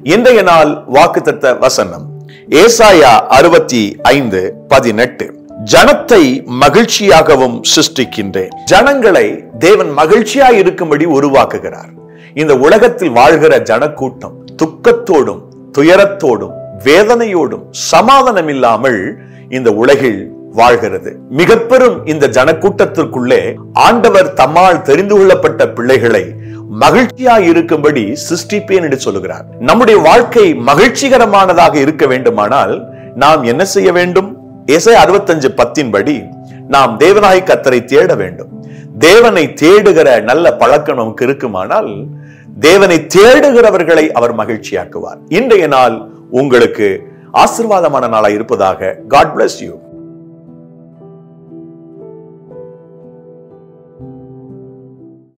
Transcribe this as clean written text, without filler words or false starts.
இன்றைய நாள் வாக்குத்தத்த வசனம் ஏசாயா 65:18. ஜனத்தை மகிழ்ச்சியாகவும் சிருஷ்டிக்கின்றேன். ஜனங்களை தேவன் மகிழ்ச்சியாய் இருக்கும்படி உருவாக்குகிறார். இந்த உலகத்தில் வாழ்கிற ஜனக்கூட்டம் துக்கத்தோடும் துயரத்தோடும் வேதனையோடும் சமாதானம் இல்லாமல் இந்த உலகில் வாழ்கிறது. மிக பெரும் இந்த ஜனக்கூட்டத்திற்குள்ளே ஆண்டவர் தம்மால் தெரிந்து கொள்ளப்பட்ட பிள்ளைகளை மகிழ்ச்சியாய் இருக்கும்படி சிருஷ்டிப்பேன் என்று சொல்லுகிறார். நம்முடைய வாழ்க்கை மகிழ்ச்சிகரமானதாக இருக்க வேண்டுமானால் நாம் என்ன செய்ய வேண்டும்? ஏசாயா 65:10 படி நாம் தேவனாய் கர்த்தரை தேட வேண்டும். தேவனை தேடுகிற நல்ல பழக்கம் நமக்கு இருக்குமானால் தேவனை தேடுகிறவர்களை அவர் மகிழ்ச்சியாக்குவார். இன்றைய நாள் உங்களுக்கு ஆசீர்வாதமான நாளாய் இருப்பதாக. God bless you.